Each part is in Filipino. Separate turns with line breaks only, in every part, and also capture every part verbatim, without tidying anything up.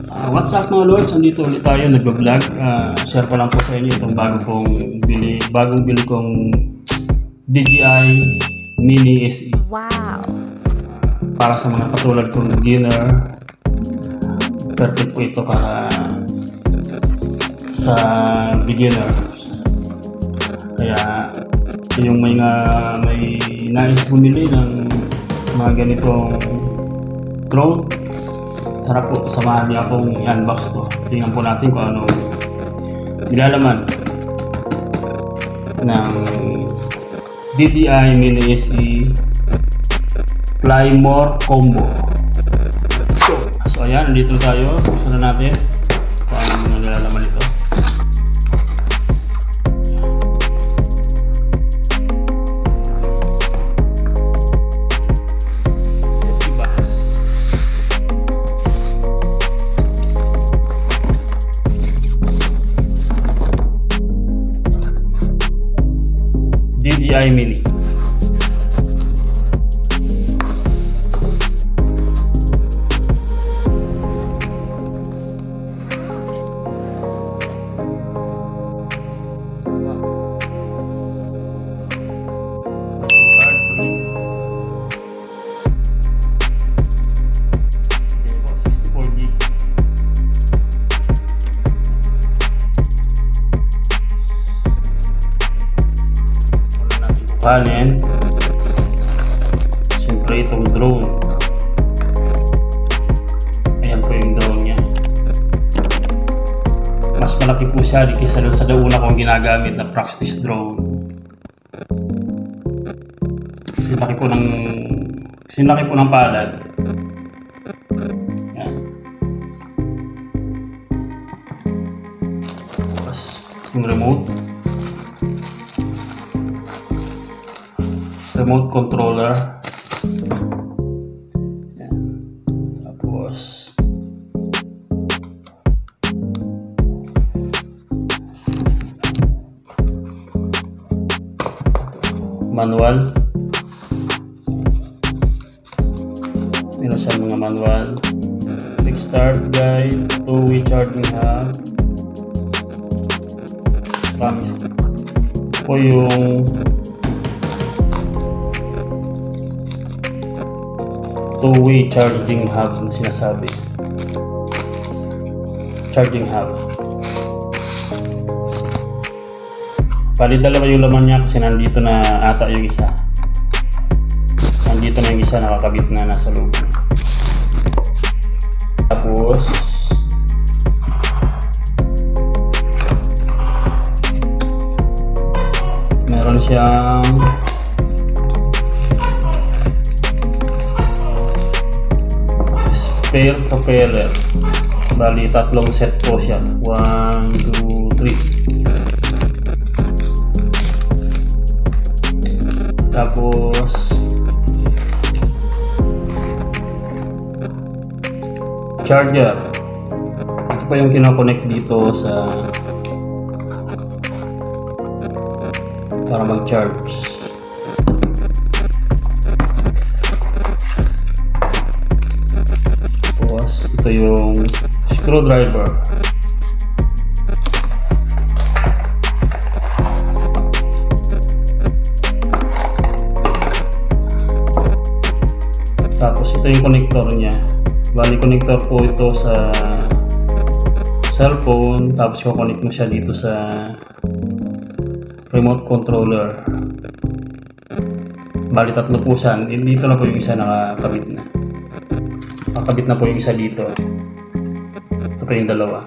Uh, what's up mga lords, andito ulit tayo nag-vlog. Uh, share ko lang po sa inyo itong bago kong bili, bagong bili kong D J I Mini S E.
Wow!
Uh, para sa mga katulad kong beginner, perfect po ito para sa beginner. Kaya yung may nga may nais bumili ng mga ganitong drone, sarap po, samahan niya akong i-unbox to. Tingnan po natin kung ano nilalaman ng D J I Mini S E Fly More Combo. So, so ayan, nandito tayo. Buksan na natin kung ano nilalaman ito. D J I Mini. sixty-four gig. Kanin, siyempre itong drone. Ayan po yung drone nya. Mas malaki po siya kaysa sa una kong ginagamit na practice drone. Sinlaki po ng sinlaki po ng palad. Ayan. Tapos yung remote. Remote controller. Yan. Tapos manual. Meron siya mga manual. Quick start guide, two-way charging hub. Promise po yung two-way charging hub na sinasabi. Charging hub. Bali dalawa yung laman niya kasi nandito na ata yung isa. Nandito na yung isa, nakakabit na nasa loob. Tapos meron siyang spare propeller. Bali tatlong set po siya. one, two, three. Tapos charger. Ito pa yung kinokonect dito sa para mag-charge. Ito yung screwdriver. Tapos ito yung connector niya. Bali connector po ito sa cellphone. Tapos i-connect mo siya dito sa remote controller. Bali tatlo po siya. Dito na po yung isa nakakabit na. Nakakabit na po yung isa dito. Ito pa yung dalawa.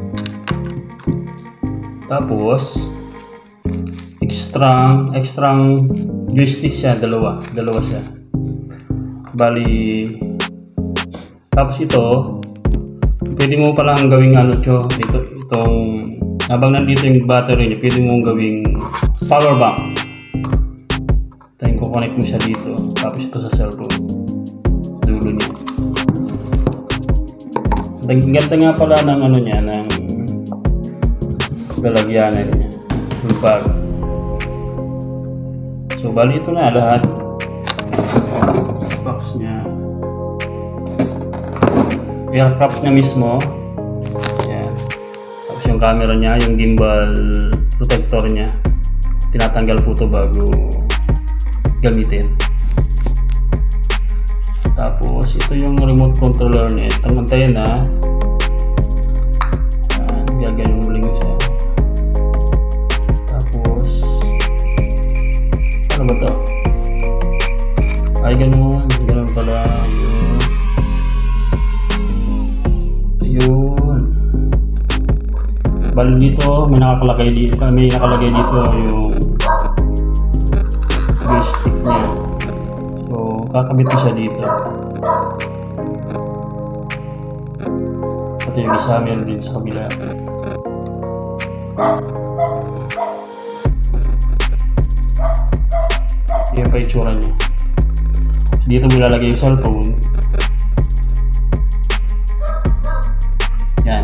Tapos extra extra joystick siya, dalawa, dalawa siya. Bali tapos ito pwede mo palang gawing ano ito, ito itong habang nandito yung battery niya, pwede mo gawing power bank. Tayo ko connect mo siya dito. Tapos ito sa cellphone. Dulo niya. Ang ganda nga pala ng ano niya, ng lalagyanan niya, yung bag. So bali ito na lahat. Box niya. Aircraft niya mismo. camera niya, yung gimbal protector niya. Tinatanggal po ito bago gamitin. Tapos ito yung remote controller niya. Itong antayin na. Ayan, gaganon mo lang siya. Tapos ano ba to? Ay ganun, ganun pala. Ayun. Ayun. Bali dito, may nakakalagay dito, may nakalagay dito yung joystick niya. So, kakabit ko siya dito. Ito yung isa, meron din sa kabila. Yan pa itsura niya. Dito mo ilalagay yung cellphone. Yan.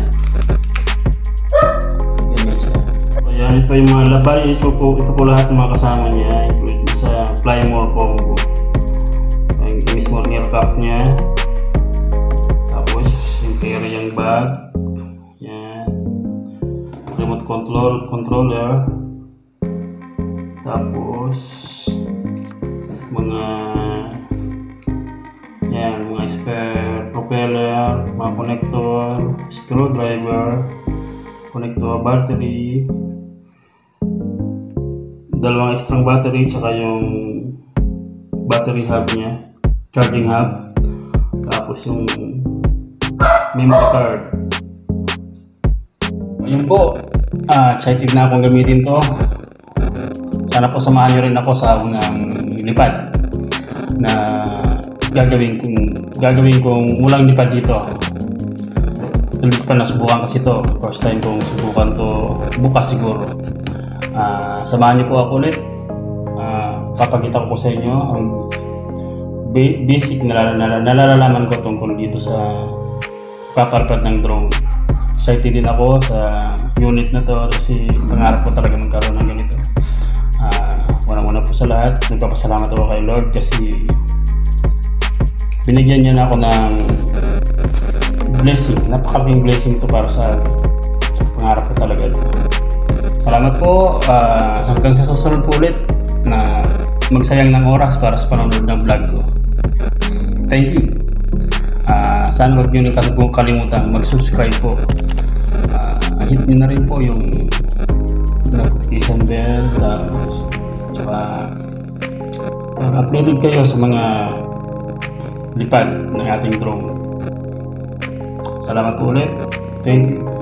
Ganyan siya. So, yan, ito yung mga labay. Ito po, ito po lahat ng mga kasama niya. Sa Plymore combo. Yung mismo ear cup niya. Tapos yung carrying bag. Yan. Remote control controller. Tapos mga yan, mga spare propeller, mga connector, screwdriver, connector, battery, dalawang extra battery, tsaka yung battery hub niya, charging hub, tapos yung memory card. Ayun po, ah, excited na akong gamitin to. Sana po samahan nyo rin ako sa unang lipad na gagawin kong gagawin kong ulang lipad dito. Hindi ko pa nasubukan kasi to, first time kong subukan to, bukas siguro. Uh, samahan niyo po ako ulit. Uh, papakita ko po sa inyo ang basic na nalalaman ko tungkol dito sa paparpad ng drone. Excited din ako sa unit na to kasi pangarap ko talaga magkaroon ng ganito. Uh, Una-una po sa lahat, nagpapasalamat ako kay Lord kasi binigyan niya na ako ng blessing, napakalaking blessing ito para sa akin. Pangarap ko talaga ito. Salamat po, uh, hanggang sa susunod po ulit na magsayang ng oras para sa panonood ng vlog ko. Thank you. Uh, sana huwag nyo nang kalimutan mag-subscribe po. Uh, hit nyo na rin po yung notification bell, tapos tsaka uh, uploaded kayo sa mga lipad ng ating drone. Salamat po ulit. Thank you.